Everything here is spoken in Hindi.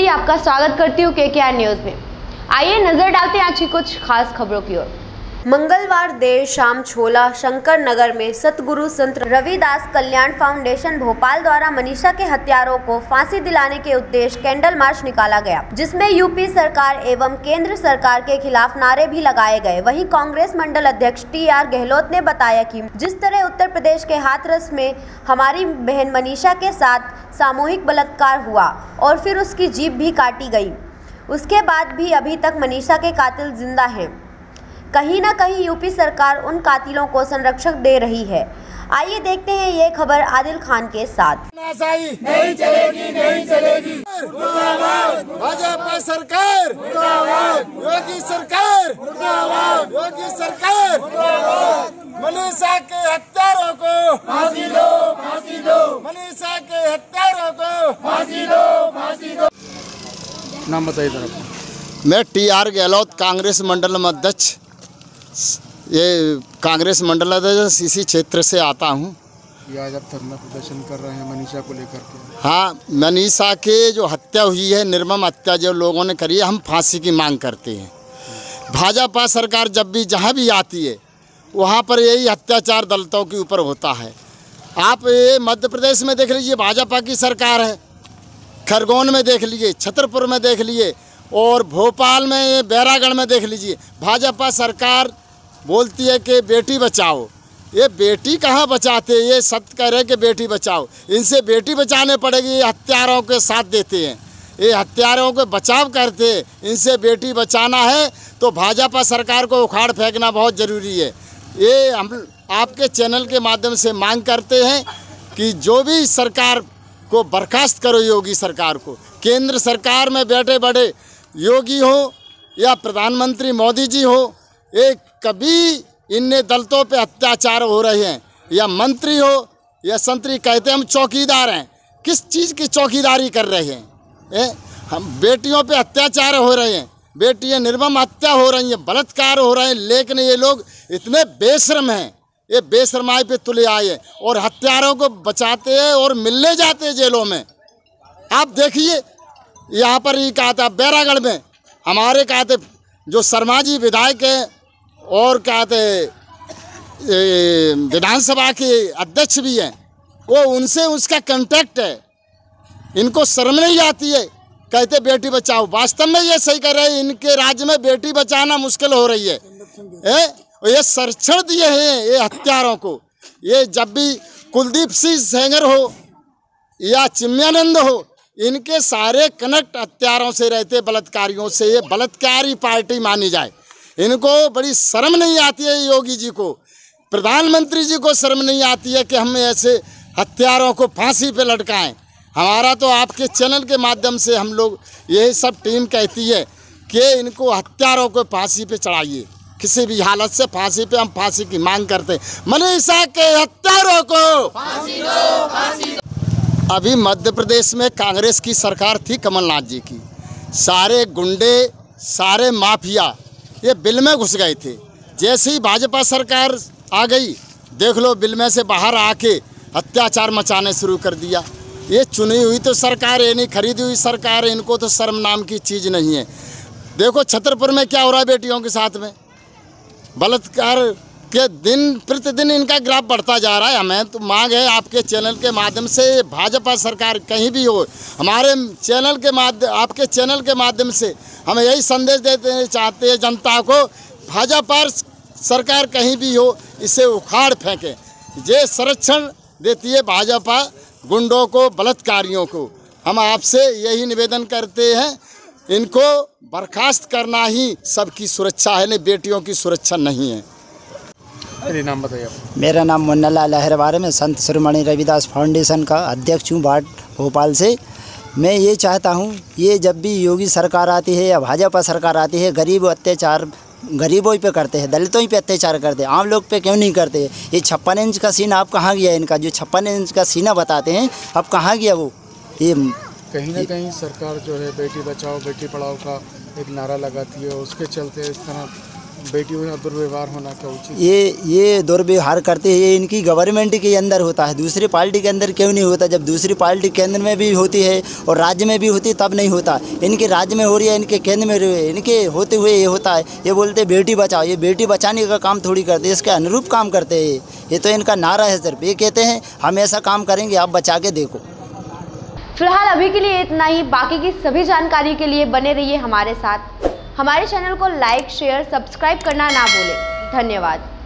आपका स्वागत करती हूँ KKR न्यूज में। आइए नजर डालते हैं आज की कुछ खास खबरों की ओर। मंगलवार देर शाम छोला शंकर नगर में सतगुरु संत रविदास कल्याण फाउंडेशन भोपाल द्वारा मनीषा के हत्यारों को फांसी दिलाने के उद्देश्य कैंडल मार्च निकाला गया, जिसमें यूपी सरकार एवं केंद्र सरकार के खिलाफ नारे भी लगाए गए। वहीं कांग्रेस मंडल अध्यक्ष TR गहलोत ने बताया कि जिस तरह उत्तर प्रदेश के हाथरस में हमारी बहन मनीषा के साथ सामूहिक बलात्कार हुआ और फिर उसकी जीभ भी काटी गई, उसके बाद भी अभी तक मनीषा के कातिल जिंदा हैं। कहीं न कहीं यूपी सरकार उन कातिलों को संरक्षण दे रही है। आइए देखते हैं ये खबर आदिल खान के साथ। नहीं चलेगी, नहीं चलेगी। भाजपा सरकार, योगी सरकार, योगी सरकार, मनीषा के हत्यारों को फांसी दो, फांसी दो। मनीषा के हत्यारों को फांसी दो, फांसी दो। नाम बताइए जरा। मैं TR गहलोत कांग्रेस मंडल अध्यक्ष, ये कांग्रेस मंडल अध्यक्ष इसी क्षेत्र से आता हूँ। ये आज आप धरना प्रदर्शन कर रहे हैं मनीषा को लेकर के। हाँ, मनीषा के जो हत्या हुई है, निर्मम हत्या जो लोगों ने करी है, हम फांसी की मांग करते हैं। भाजपा सरकार जब भी जहाँ भी आती है वहाँ पर यही अत्याचार दलितों के ऊपर होता है। आप ये मध्य प्रदेश में देख लीजिए, भाजपा की सरकार है। खरगोन में देख लीजिए, छतरपुर में देख लीजिए और भोपाल में बैरागढ़ में देख लीजिए। भाजपा सरकार बोलती है कि बेटी बचाओ, ये बेटी कहाँ बचाते हैं? ये सत्य कह रहे कि बेटी बचाओ, इनसे बेटी बचाने पड़ेगी। ये हत्यारों के साथ देते हैं, ये हत्यारों को बचाव करते हैं। इनसे बेटी बचाना है तो भाजपा सरकार को उखाड़ फेंकना बहुत ज़रूरी है। ये हम आपके चैनल के माध्यम से मांग करते हैं कि जो भी सरकार को बर्खास्त करो, योगी सरकार को, केंद्र सरकार में बैठे बड़े योगी हो या प्रधानमंत्री मोदी जी हो, एक कभी इनने दलितों पे अत्याचार हो रहे हैं, या मंत्री हो या संतरी कहते हम चौकीदार हैं, किस चीज़ की चौकीदारी कर रहे हैं? हम बेटियों पे अत्याचार हो रहे हैं, बेटियां निर्मम हत्या हो रही हैं, बलात्कार हो रहे हैं, लेकिन ये लोग इतने बेशर्म हैं, ये बेशर्माई पे तुले आए हैं और हत्यारों को बचाते हैं और मिलने जाते हैं जेलों में। आप देखिए, यहाँ पर ही कहा था बैरागढ़ में हमारे कहा थे जो शर्मा जी विधायक हैं और कहा थे विधानसभा के अध्यक्ष भी हैं, वो उनसे उसका कांटेक्ट है। इनको शर्म नहीं आती है, कहते बेटी बचाओ। वास्तव में ये सही कर रहे हैं, इनके राज्य में बेटी बचाना मुश्किल हो रही है। ये संरक्षण दिए हैं ये हत्यारों को। ये जब भी कुलदीप सिंह सेंगर हो या चिन्मयानंद हो, इनके सारे कनेक्ट हत्यारों से रहते, बलात्कारियों से। ये बलात्कारी पार्टी मानी जाए। इनको बड़ी शर्म नहीं आती है योगी जी को, प्रधानमंत्री जी को शर्म नहीं आती है कि हम ऐसे हत्यारों को फांसी पे लटकाएं। हमारा तो आपके चैनल के माध्यम से हम लोग यही सब टीम कहती है कि इनको हत्यारों को फांसी पे चढ़ाइए, किसी भी हालत से फांसी पे। हम फांसी की मांग करते हैं, मनीषा के हत्यारों को फांसी दो, फांसी दो। अभी मध्य प्रदेश में कांग्रेस की सरकार थी, कमलनाथ जी की, सारे गुंडे, सारे माफिया ये बिल में घुस गए थे। जैसे ही भाजपा सरकार आ गई, देख लो बिल में से बाहर आके अत्याचार मचाने शुरू कर दिया। ये चुनी हुई तो सरकार है, नहीं खरीदी हुई सरकार है, इनको तो शर्म नाम की चीज़ नहीं है। देखो छतरपुर में क्या हो रहा है, बेटियों के साथ में बलात्कार के दिन प्रतिदिन इनका ग्राफ बढ़ता जा रहा है। हमें तो मांग है आपके चैनल के माध्यम से, भाजपा सरकार कहीं भी हो, हमारे चैनल के माध्यम, आपके चैनल के माध्यम से हम यही संदेश देते चाहते हैं जनता को, भाजपा सरकार कहीं भी हो, इसे उखाड़ फेंके। ये संरक्षण देती है भाजपा गुंडों को, बलात्कारियों को। हम आपसे यही निवेदन करते हैं, इनको बर्खास्त करना ही सबकी सुरक्षा है, नहीं बेटियों की सुरक्षा नहीं है। मेरा नाम बताइए। मेरा नाम मुन्ना लाल अहरवार, मैं संत शिरोमणि रविदास फाउंडेशन का अध्यक्ष हूँ, वार्ड भोपाल से। मैं ये चाहता हूँ, ये जब भी योगी सरकार आती है या भाजपा सरकार आती है, गरीब अत्याचार गरीबों ही पे करते हैं, दलितों ही पे अत्याचार करते हैं, आम लोग पे क्यों नहीं करते? ये 56 इंच का सीना अब कहाँ गया? इनका जो 56 इंच का सीना बताते हैं, अब कहाँ गया वो? ये कहीं ना कहीं सरकार जो है बेटी बचाओ बेटी पढ़ाओ का एक नारा लगाती है, उसके चलते इस तरह बेटियों का दुर्व्यवहार होना क्या उचित? ये दुर्व्यवहार करते हैं, ये इनकी गवर्नमेंट के अंदर होता है, दूसरी पार्टी के अंदर क्यों नहीं होता? जब दूसरी पार्टी केंद्र में भी होती है और राज्य में भी होती है तब नहीं होता। इनके राज्य में हो रही है, इनके केंद्र में इनके होते हुए ये होता है। ये बोलते हैं बेटी बचाओ, ये बेटी बचाने का काम थोड़ी करते, इसके अनुरूप काम करते हैं। ये तो इनका नारा है सिर्फ, ये कहते हैं हम ऐसा काम करेंगे, आप बचा के देखो। फिलहाल अभी के लिए इतना ही। बाकी की सभी जानकारी के लिए बने रहिए हमारे साथ। हमारे चैनल को लाइक, शेयर, सब्सक्राइब करना ना भूलें। धन्यवाद।